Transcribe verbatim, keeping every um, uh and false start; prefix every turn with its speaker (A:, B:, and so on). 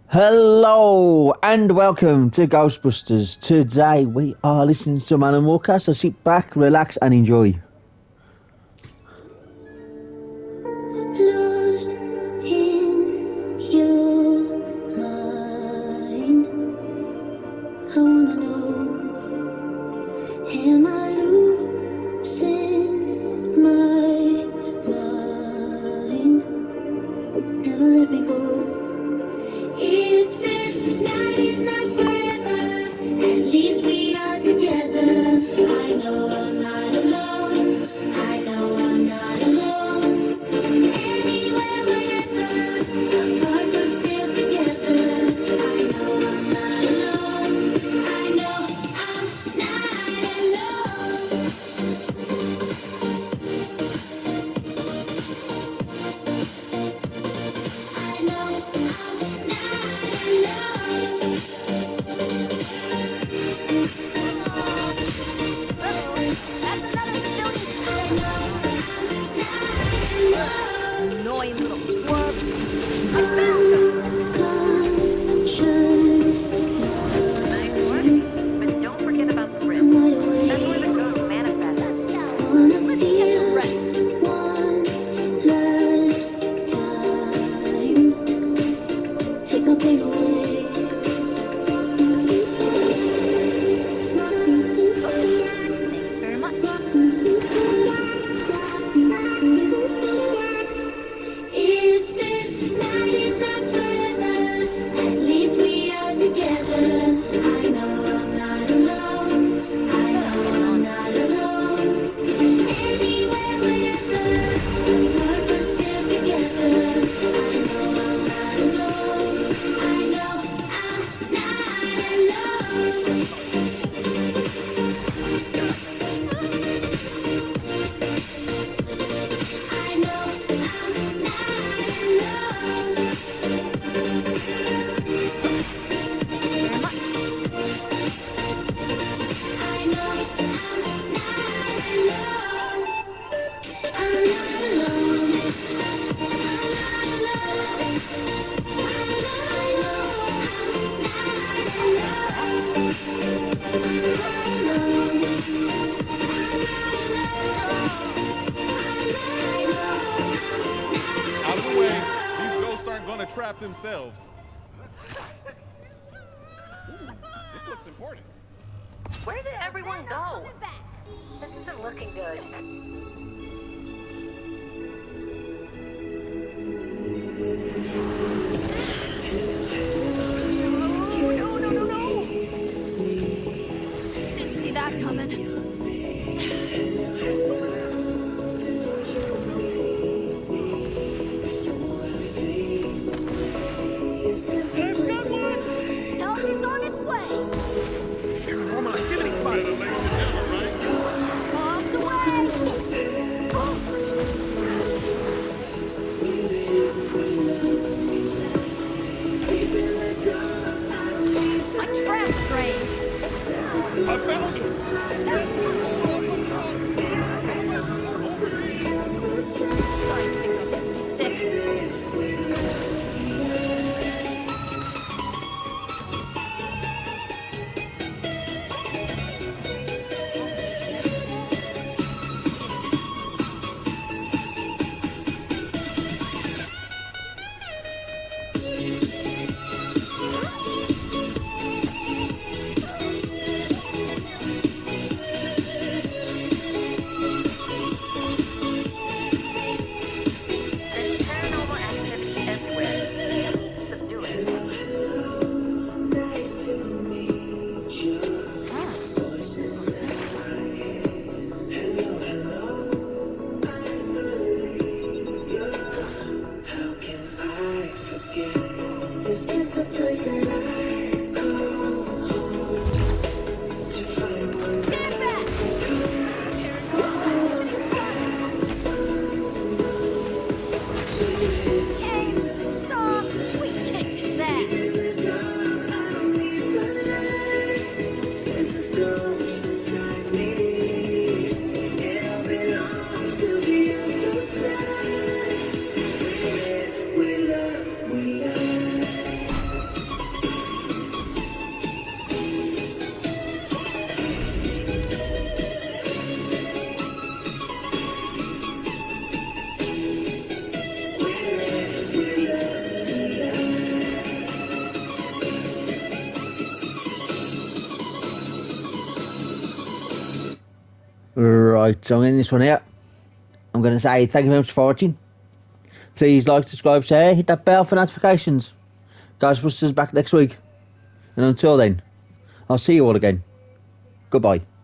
A: Hello and welcome to Ghostbusters. Today we are listening to some Alan Walker, so sit back, relax and enjoy.
B: Lost in your mind, I wanna know, am I losing my mind? Never let me go. If this night is not forever, at least we are together. I know I'm not alone. I know I'm not alone. Anywhere, wherever, apart but still together. I know I'm not alone. I know I'm not alone. I know I'm not alone.
C: That's another silly
B: I know I'm not alone.
C: annoying little twerp. I found them. Nice work. But don't forget about the ribs. That's where the ghost manifests. Let's get to rest.
B: Take my pain away.
C: Thanks very much.
B: If this night is not forever, at least we are together. I know I'm not alone. I know I'm not alone. Anywhere, whenever, apart but still together. I know I'm not alone. I know I'm not alone. I know I'm not alone.
C: Thanks very much.
B: I know I'm not alone. I'm not alone.
D: Out of the way. These ghosts aren't gonna trap themselves. Ooh, this looks important.
C: Where did everyone go? This isn't looking good. No, no, no, no! Didn't see that coming. Help is on its way!
D: Paranormal activity spotted. Ladies and gentlemen, right?
C: Bombs away!
A: Right, so I'm ending this one here. I'm going to say thank you very much for watching. Please like, subscribe, share, hit that bell for notifications. Ghostbusters back next week. And until then, I'll see you all again. Goodbye.